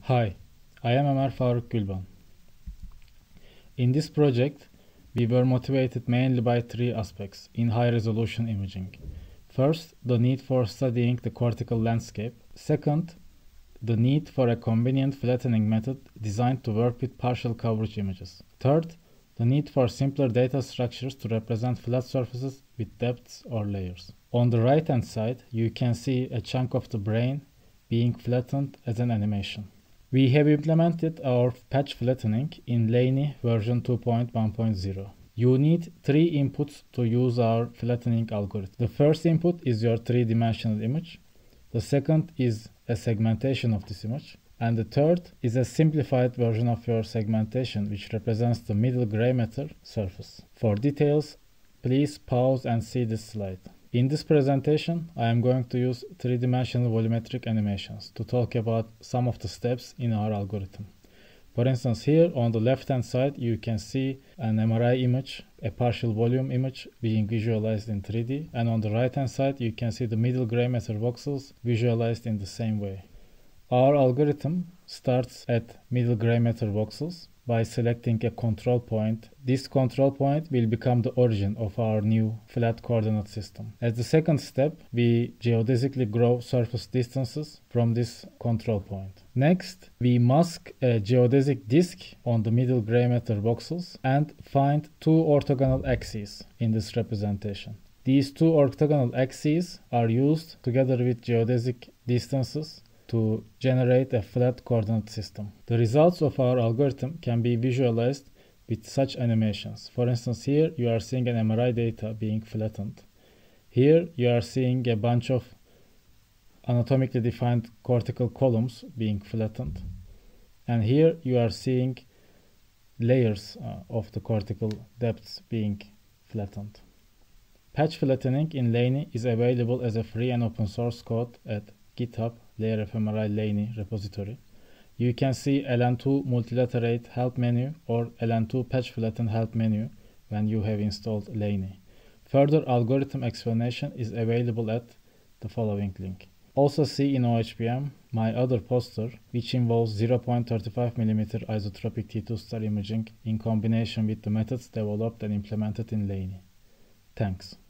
Hi, I am Ömer Faruk Gülban. In this project, we were motivated mainly by three aspects in high-resolution imaging. First, the need for studying the cortical landscape. Second, the need for a convenient flattening method designed to work with partial coverage images. Third, the need for simpler data structures to represent flat surfaces with depths or layers. On the right-hand side, you can see a chunk of the brain being flattened as an animation. We have implemented our patch flattening in Laney version 2.1.0. You need three inputs to use our flattening algorithm. The first input is your three-dimensional image. The second is a segmentation of this image. And the third is a simplified version of your segmentation, which represents the middle gray matter surface. For details, please pause and see this slide. In this presentation, I am going to use three-dimensional volumetric animations to talk about some of the steps in our algorithm. For instance, here on the left-hand side, you can see an MRI image, a partial volume image being visualized in 3D, and on the right-hand side, you can see the middle gray matter voxels visualized in the same way. Our algorithm starts at middle gray matter voxels by selecting a control point. This control point will become the origin of our new flat coordinate system. As the second step, we geodesically grow surface distances from this control point. Next, we mask a geodesic disk on the middle gray matter voxels and find two orthogonal axes in this representation. These two orthogonal axes are used together with geodesic distances to generate a flat coordinate system. The results of our algorithm can be visualized with such animations. For instance, here you are seeing an MRI data being flattened. Here you are seeing a bunch of anatomically defined cortical columns being flattened. And here you are seeing layers of the cortical depths being flattened. Patch flattening in Laney is available as a free and open source code at GitHub LayerFMRI Laney repository. You can see LN2 multilaterate help menu or LN2 patch flatten help menu when you have installed Laney. Further algorithm explanation is available at the following link. Also see in OHBM my other poster, which involves 0.35mm isotropic T2 star imaging in combination with the methods developed and implemented in Laney. Thanks.